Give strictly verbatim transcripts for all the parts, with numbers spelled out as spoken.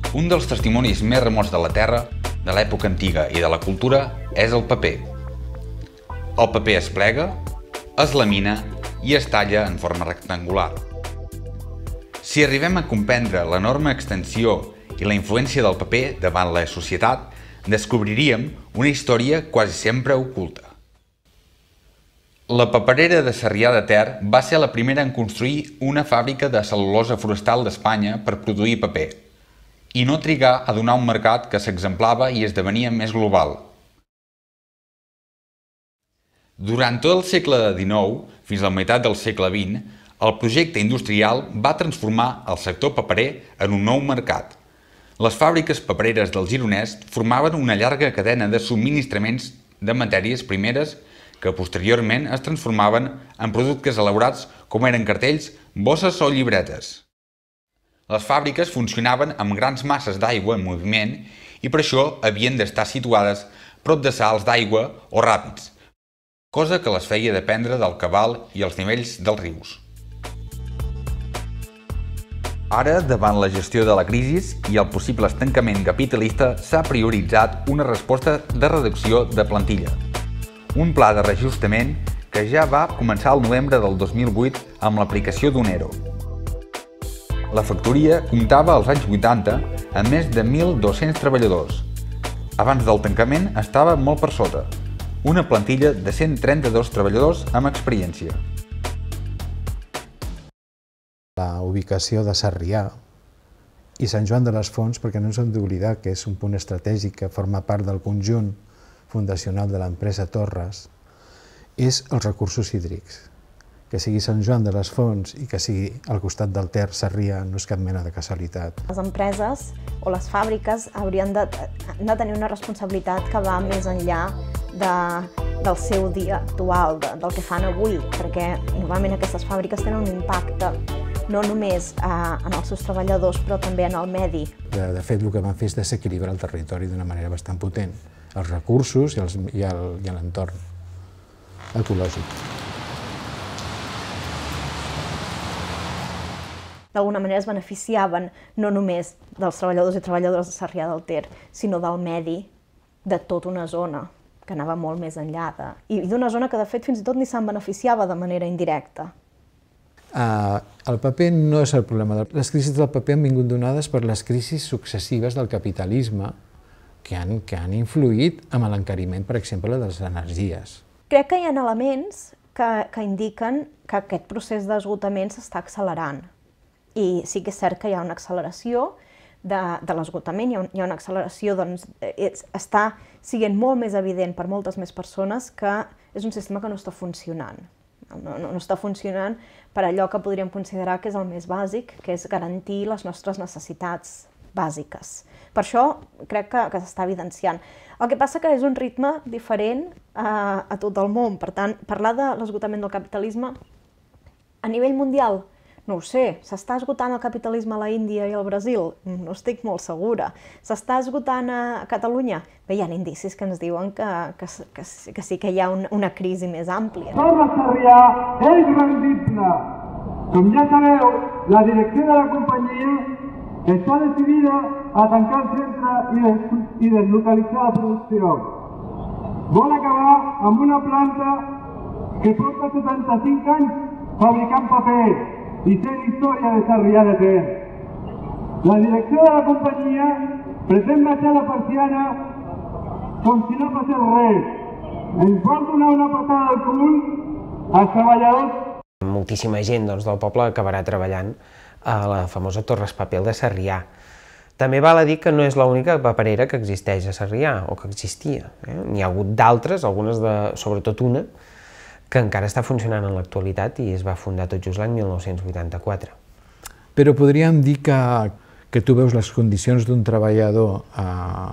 Un dels testimonis més remots de la Terra, de l'època antiga i de la cultura, és el paper. El paper es plega, es lamina i es talla en forma rectangular. Si arribem a comprendre l'enorme extensió i la influència del paper davant la societat, descobriríem una història quasi sempre oculta. La paperera de Sarrià de Ter va ser la primera en construir una fàbrica de cel·lulosa forestal d'Espanya per produir paper, i no trigar a donar un mercat que s'exemplava i esdevenia més global. Durant tot el segle dinou, fins a la meitat del segle vint, el projecte industrial va transformar el sector paperer en un nou mercat. Les fàbriques papereres del Gironès formaven una llarga cadena de subministraments de matèries primeres que posteriorment es transformaven en productes elaborats com eren cartells, bosses o llibretes. Les fàbriques funcionaven amb grans masses d'aigua en moviment i per això havien d'estar situades prop de salts d'aigua o ràpids, cosa que les feia dependre del cabal i els nivells dels rius. Ara, davant la gestió de la crisi i el possible estancament capitalista, s'ha prioritzat una resposta de reducció de plantilla. Un pla de reajustament que ja va començar el novembre del dos mil vuit amb l'aplicació d'un ERO. La factoria comptava als anys vuitanta amb més de mil dos-cents treballadors. Abans del tancament estava molt per sota, una plantilla de cent trenta-dos treballadors amb experiència. La ubicació de Sarrià i Sant Joan de les Fonts, perquè no ens hem d'oblidar que és un punt estratègic que forma part del conjunt fundacional de l'empresa Torres, és els recursos hídrics. Que sigui Sant Joan de les Fonts i que sigui al costat del Ter Sarrià no és cap mena de casualitat. Les empreses o les fàbriques haurien de, de tenir una responsabilitat que va més enllà de, del seu dia actual, de, del que fan avui, perquè normalment aquestes fàbriques tenen un impacte no només eh, en els seus treballadors, però també en el medi. De, de fet, el que van fer és desequilibrar el territori d'una manera bastant potent, els recursos i, els, i l'entorn ecològic. D'alguna manera es beneficiaven no només dels treballadors i treballadores de Sarrià del Ter, sinó del medi de tota una zona, que anava molt més enllà de... i d'una zona que, de fet, fins i tot ni se'n beneficiava de manera indirecta. Uh, el paper no és el problema. Les crisis del paper han vingut donades per les crisis successives del capitalisme que han, que han influït amb l'encariment, per exemple, de les energies. Crec que hi ha elements que, que indiquen que aquest procés d'esgotament s'està accelerant. I sí que és cert que hi ha una acceleració de, de l'esgotament, hi, hi ha una acceleració, doncs, és, està sent molt més evident per moltes més persones que és un sistema que no està funcionant. No, no, no està funcionant per allò que podríem considerar que és el més bàsic, que és garantir les nostres necessitats bàsiques. Per això crec que, que s'està evidenciant. El que passa que és un ritme diferent a, a tot el món. Per tant, parlar de l'esgotament del capitalisme a nivell mundial, no ho sé, s'està esgotant el capitalisme a la Índia i al Brasil? No estic molt segura. S'està esgotant a Catalunya? Bé, hi ha indicis que ens diuen que, que, que, que sí que hi ha un, una crisi més àmplia. Torres Sarrià és rendible. Com ja sabeu, la direcció de la companyia està decidida a tancar el centre i, des, i deslocalitzar la producció. Vol acabar amb una planta que porta setanta-cinc anys fabricant paper i sent història de Sarrià de Ter. La direcció de la companyia pretén baixar la persiana com si no passés res. Ens vol donar una patada al cul als treballadors. Moltíssima gent doncs, del poble acabarà treballant a la famosa Torres Papel de Sarrià. També val a dir que no és l'única paperera que existeix a Sarrià, o que existia. Eh? N'hi ha hagut d'altres, algunes de, sobretot una, que encara està funcionant en l'actualitat i es va fundar tot just l'any mil nou-cents vuitanta-quatre. Però podríem dir que, que tu veus les condicions d'un treballador a,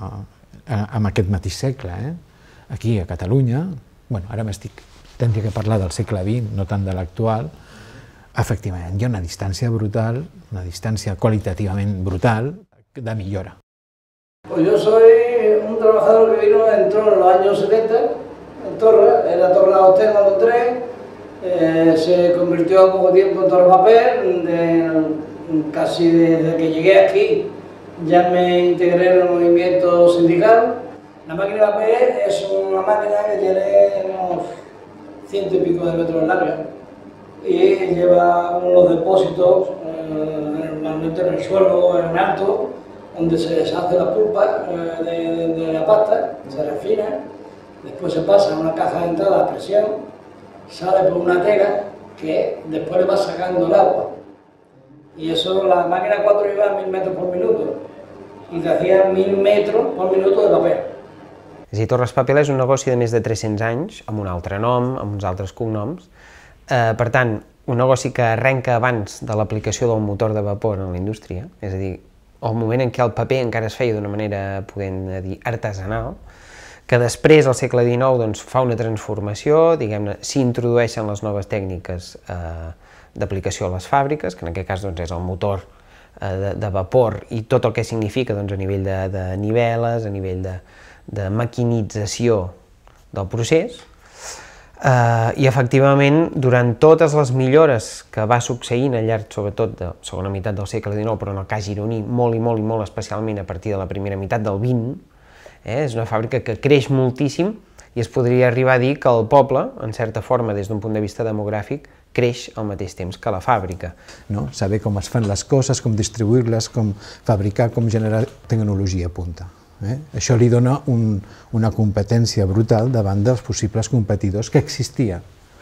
a, en aquest mateix segle, eh? Aquí a Catalunya, bueno, ara m'estic, tindria que parlar del segle vint, no tant de l'actual, efectivament hi ha una distància brutal, una distància qualitativament brutal de millora. Pues yo soy un trabajador que vino en torno a los años setenta, en Torres, era Torres Austera cuando entré, eh, se convirtió a poco tiempo en Torres Papel, de, casi desde que llegué aquí ya me integré en el movimiento sindical. La máquina de papel es una máquina que tiene unos ciento y pico de metros de larga y lleva unos depósitos eh, normalmente en el suelo o en el alto, donde se deshace la pulpa eh, de, de la pasta, se refina, después se pasa a una caja de entrada a presión, sale por una tela que después le va sacando el agua. Y eso, la máquina cuatro iba a mil metros por minuto y te hacía mil metros por minuto de paper. És a dir, Torres Papel és un negoci de més de tres-cents anys, amb un altre nom, amb uns altres cognoms. Eh, per tant, un negoci que arrenca abans de l'aplicació del motor de vapor en la indústria, és a dir, el moment en què el paper encara es feia d'una manera, podem dir, artesanal, que després, al segle dinou, doncs, fa una transformació, diguem-ne, s'introdueixen les noves tècniques eh, d'aplicació a les fàbriques, que en aquest cas doncs, és el motor eh, de, de vapor i tot el que significa doncs, a nivell de, de niveles, a nivell de, de maquinització del procés, eh, i efectivament durant totes les millores que va succeint al llarg sobretot de la segona meitat del segle dinou, però en el cas gironí molt i molt i molt especialment a partir de la primera meitat del vint, eh, és una fàbrica que creix moltíssim i es podria arribar a dir que el poble, en certa forma des d'un punt de vista demogràfic, creix al mateix temps que la fàbrica. No? Saber com es fan les coses, com distribuir-les, com fabricar, com generar tecnologia a punta. Eh? Això li dona un, una competència brutal davant dels possibles competidors que existien.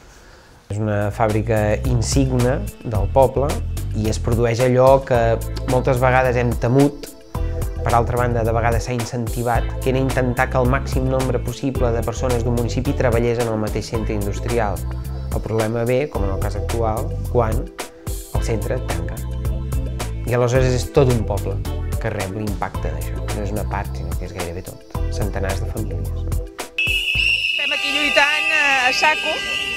És una fàbrica insigne del poble i es produeix allò que moltes vegades hem temut, per altra banda de vegades s'ha incentivat, que era intentar que el màxim nombre possible de persones d'un municipi treballés en el mateix centre industrial. El problema ve, com en el cas actual, quan el centre tanca. I aleshores és tot un poble que rep l'impacte d'això. No és una part, sinó que és gairebé tot. Centenars de famílies. Estem aquí lluitant a saco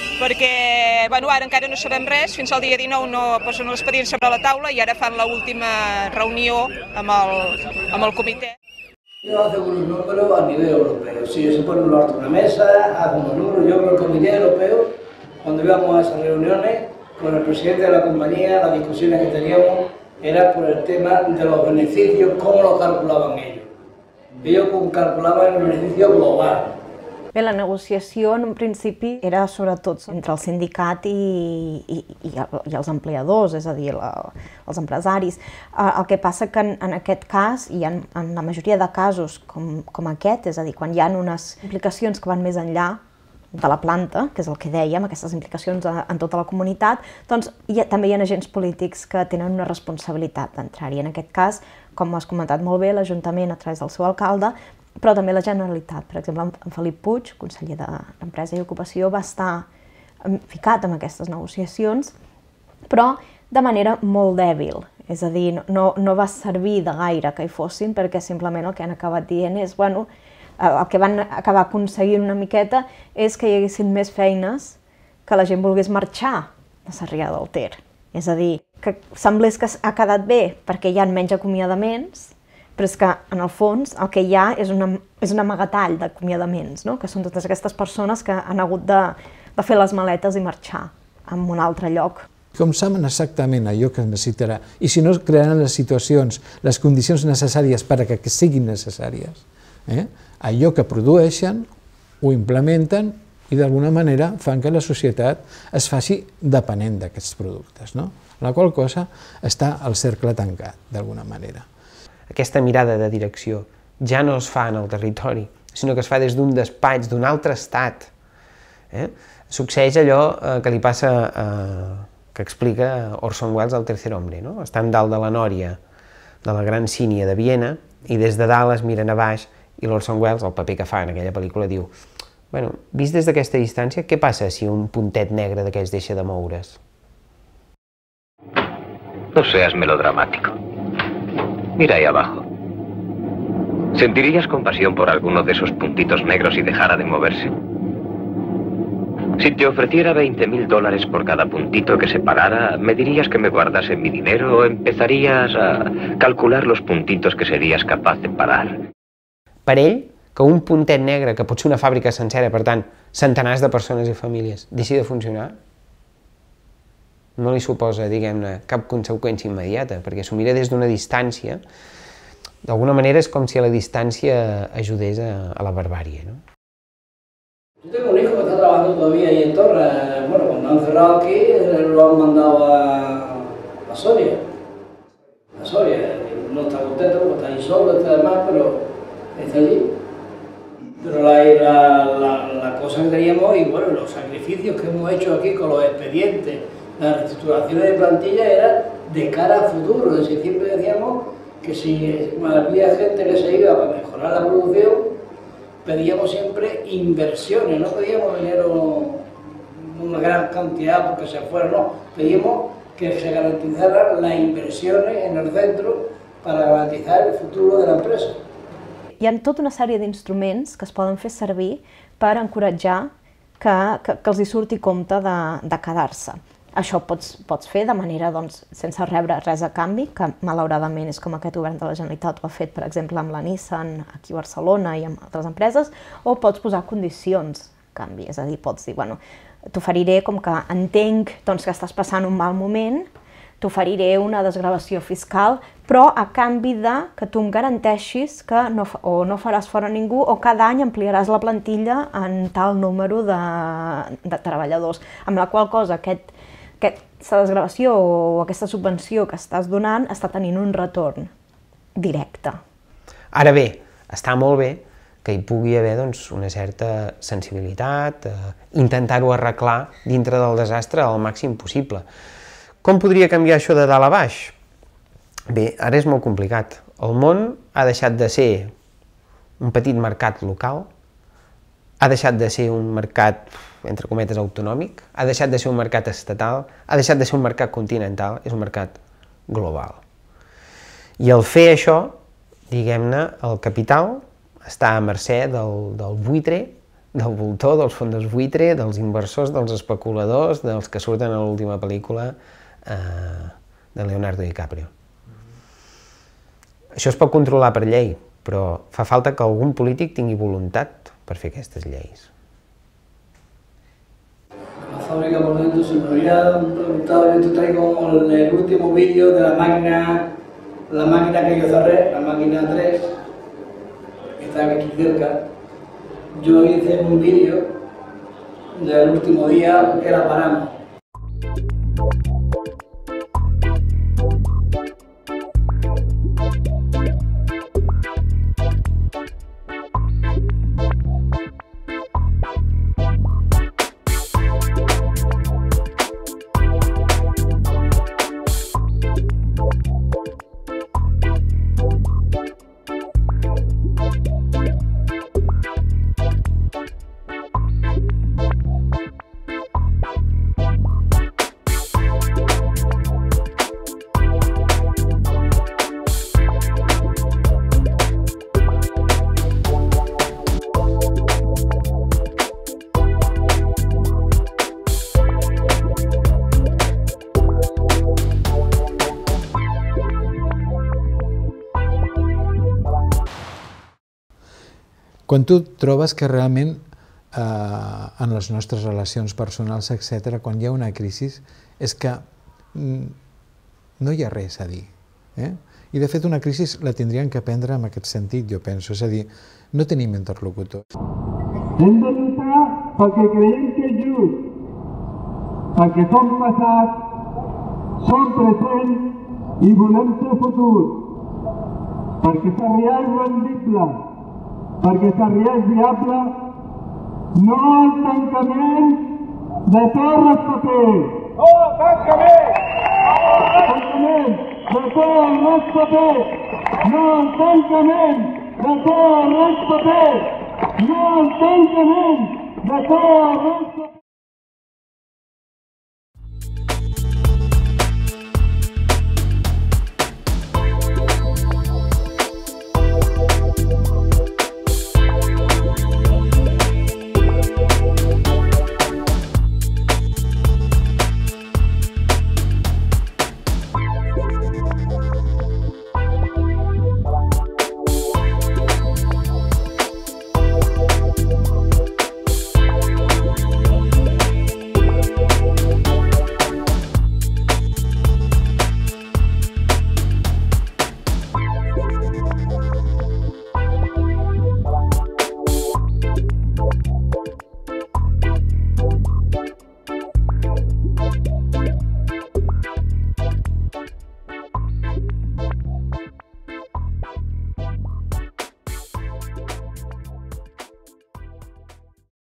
perquè, bueno, ara encara no sabem res, fins al dia dinou no posen l'expedient sobre la taula i ara fan l'última reunió amb el, amb el comitè. Yo hago unos números a nivel europeo. Si se pone una mesa, hago unos números. Yo creo que el Comité Europeo, cuando íbamos a esas reuniones, con el presidente de la compañía, las discusiones que teníamos era por el tema de los beneficios, cómo lo calculaban ellos. Ellos calculaban el beneficio global. Bé, la negociació en un principi era sobretot entre el sindicat i, i, i, i els empleadors, és a dir, la, els empresaris. El que passa que en, en aquest cas, i en, en la majoria de casos com, com aquest, és a dir, quan hi ha unes implicacions que van més enllà de la planta, que és el que dèiem, aquestes implicacions en tota la comunitat, doncs hi ha, també hi ha agents polítics que tenen una responsabilitat d'entrar-hi. En aquest cas, com has comentat molt bé, l'Ajuntament a través del seu alcalde, però també la Generalitat. Per exemple, en Felip Puig, conseller d'Empresa i Ocupació, va estar ficat en aquestes negociacions, però de manera molt dèbil. És a dir, no, no va servir de gaire que hi fossin, perquè simplement el que han acabat dient és, bueno, el que van acabar aconseguint una miqueta és que hi haguessin més feines que la gent volgués marxar de Sarrià del Ter. És a dir, que semblés que ha quedat bé perquè hi ha menys acomiadaments, però és que, en el fons, el que hi ha és, una, és un amagatall d'acomiadaments, no? Que són totes aquestes persones que han hagut de, de fer les maletes i marxar a un altre lloc. Com saben exactament allò que necessitarà, i si no crearan les situacions, les condicions necessàries per a que siguin necessàries, eh? allò que produeixen, ho implementen i d'alguna manera fan que la societat es faci depenent d'aquests productes, no? La qual cosa està al cercle tancat, d'alguna manera. Aquesta mirada de direcció ja no es fa en el territori, sinó que es fa des d'un despatx d'un altre estat. Eh? Succeeix allò eh, que li passa, eh, que explica Orson Welles al Tercer Hombre, no? Estan dalt de la nòria de la gran sínia de Viena i des de dalt es miren a baix i l'Orson Welles, el paper que fa en aquella pel·lícula, diu bueno, vist des d'aquesta distància, què passa si un puntet negre d'aquells deixa de moure's? No seas melodramático. Mira ahí abajo. ¿Sentirías compasión por alguno de esos puntitos negros si dejara de moverse? Si te ofreciera veinte mil dólares por cada puntito que se parara, ¿me dirías que me guardase mi dinero o empezarías a calcular los puntitos que serías capaz de parar? Per ell, que un puntet negre, que pot ser una fàbrica sencera, per tant, centenars de persones i famílies, deixi de funcionar, no li suposa, diguem-ne, cap conseqüència immediata, perquè s'ho mira des d'una distància, D'alguna manera és com si la distància ajudés a, a la barbàrie, ¿no? Yo tengo un hijo que está trabajando todavía ahí en Torres. Bueno, cuando han cerrado aquí, lo han mandado a, a Soria. A Soria. No está contento porque está ahí solo, está demás, pero está allí. Pero la, la, la, la cosa que teníamos, y bueno, los sacrificios que hemos hecho aquí con los expedientes, las reestructuraciones de plantilla, era de cara a futuro. Es decir, siempre decíamos que si había gente que se iba para mejorar la producción, pedíamos siempre inversiones, no pedíamos dinero, una gran cantidad porque se fuera, no, pedíamos que se garantizaran las inversiones en el centro para garantizar el futuro de la empresa. Hi ha tota una sèrie d'instruments que es poden fer servir per encoratjar que, que, que els hi surti compte de, de quedar-se. Això pots, pots fer de manera, doncs, sense rebre res a canvi, que malauradament és com aquest govern de la Generalitat ho ha fet, per exemple, amb la Nissan aquí a Barcelona i amb altres empreses, o pots posar condicions a canvi, és a dir, pots dir, bueno, t'oferiré com que entenc doncs, que estàs passant un mal moment, t'oferiré una desgravació fiscal, però a canvi de que tu em garanteixis que no, o no faràs fora ningú o cada any ampliaràs la plantilla en tal número de, de treballadors, amb la qual cosa aquest, aquesta desgravació o aquesta subvenció que estàs donant està tenint un retorn directe. Ara bé, està molt bé que hi pugui haver doncs, una certa sensibilitat, eh, intentar-ho arreglar dintre del desastre al màxim possible. Com podria canviar això de dalt a baix? Bé, ara és molt complicat. El món ha deixat de ser un petit mercat local, ha deixat de ser un mercat, entre cometes, autonòmic, ha deixat de ser un mercat estatal, ha deixat de ser un mercat continental, és un mercat global. I al fer això, diguem-ne, el capital està a mercè del, del buitre, del voltor, dels fons buitre, dels inversors, dels especuladors, dels que surten a l'última pel·lícula eh, de Leonardo DiCaprio. Això es pot controlar per llei, però fa falta que algun polític tingui voluntat per fer aquestes lleis. La fábrica por dentro, si me hubiera preguntado, yo te traigo el, el último vídeo de la máquina, la máquina que yo cerré, la máquina tres, que está aquí cerca. Yo hice un vídeo del último día que la paramos. Quan tu trobes que realment eh, en les nostres relacions personals, etcètera, quan hi ha una crisi, és que mm, no hi ha res a dir. Eh? I de fet una crisi la tindrien que prendre en aquest sentit, jo penso, és a dir, no tenim interlocutors. Hem de lluitar perquè creiem que és just, perquè som passat, som present i volem ser futur, perquè Sarrià és rendible, perquè Sarrià és viable, no al tancament de Torres Paper. No al tancament! Tancament de Torres Paper! No al tancament de Torres Paper! No al tancament de Torres